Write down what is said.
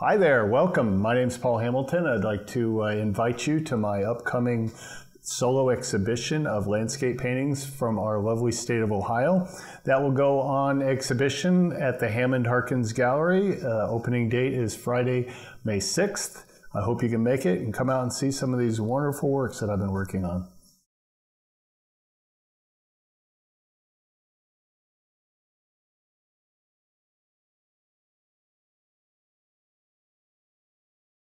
Hi there, welcome. My name is Paul Hamilton. I'd like to invite you to my upcoming solo exhibition of landscape paintings from our lovely state of Ohio. That will go on exhibition at the Hammond Harkins Gallery. Opening date is Friday, May 6th. I hope you can make it and come out and see some of these wonderful works that I've been working on.